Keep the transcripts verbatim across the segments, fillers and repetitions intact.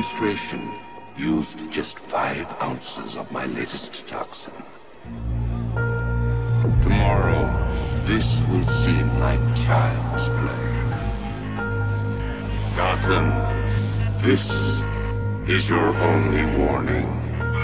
demonstration used just five ounces of my latest toxin. Tomorrow, this will seem like child's play. Gotham, this is your only warning.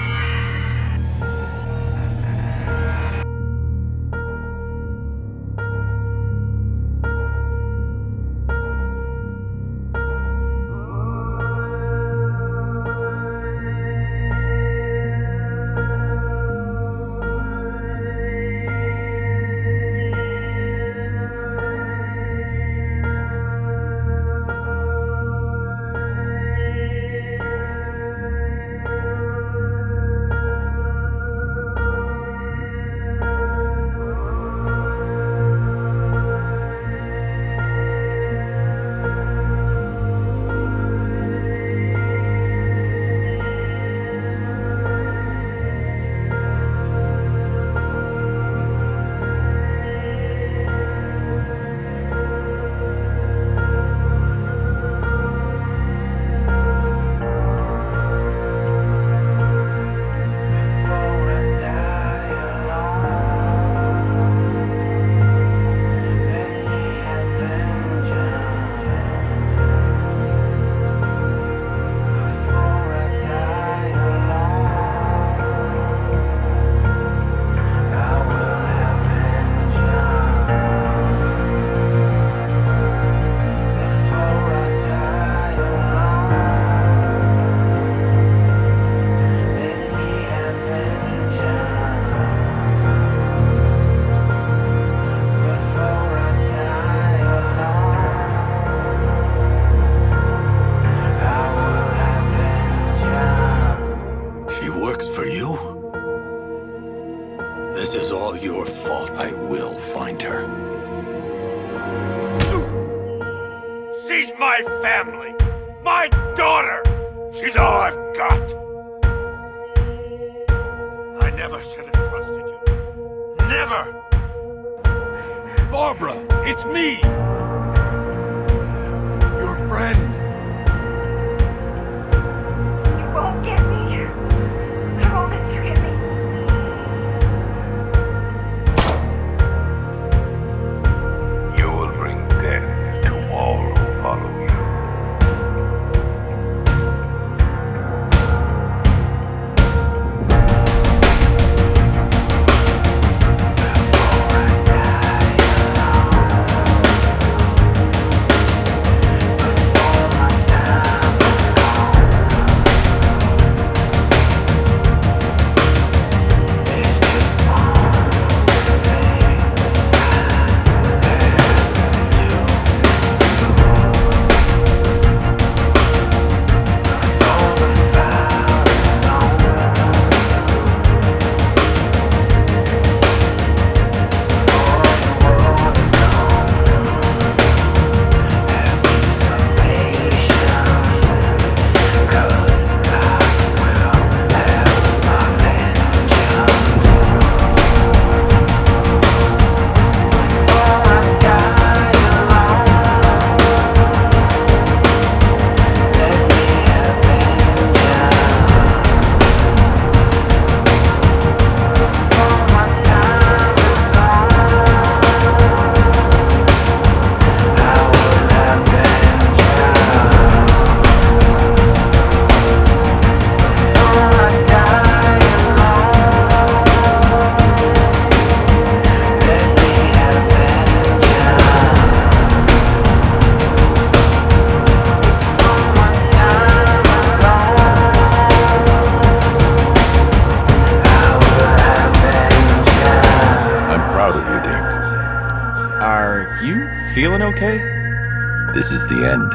Feeling okay? This is the end.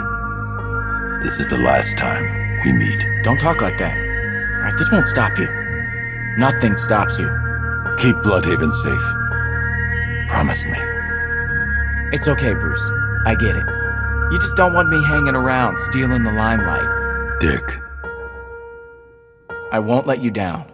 This is the last time we meet. Don't talk like that. All right, this won't stop you. Nothing stops you. Keep Bloodhaven safe. Promise me. It's okay, Bruce. I get it. You just don't want me hanging around, stealing the limelight. Dick. I won't let you down.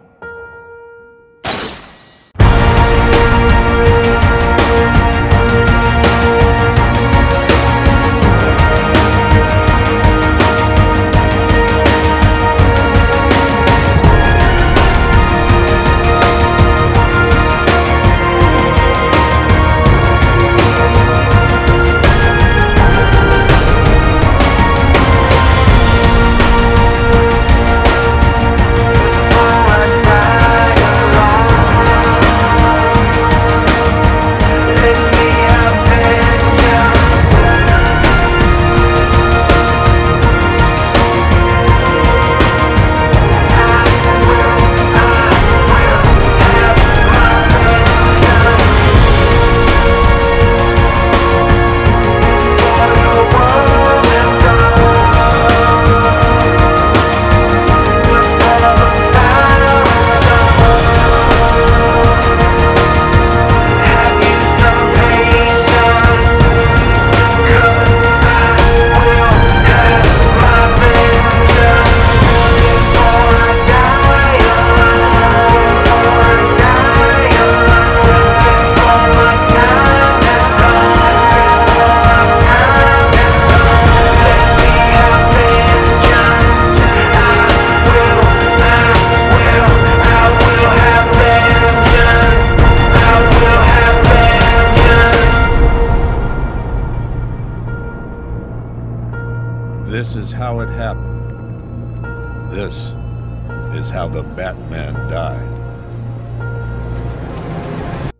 This is how it happened. This is how the Batman died.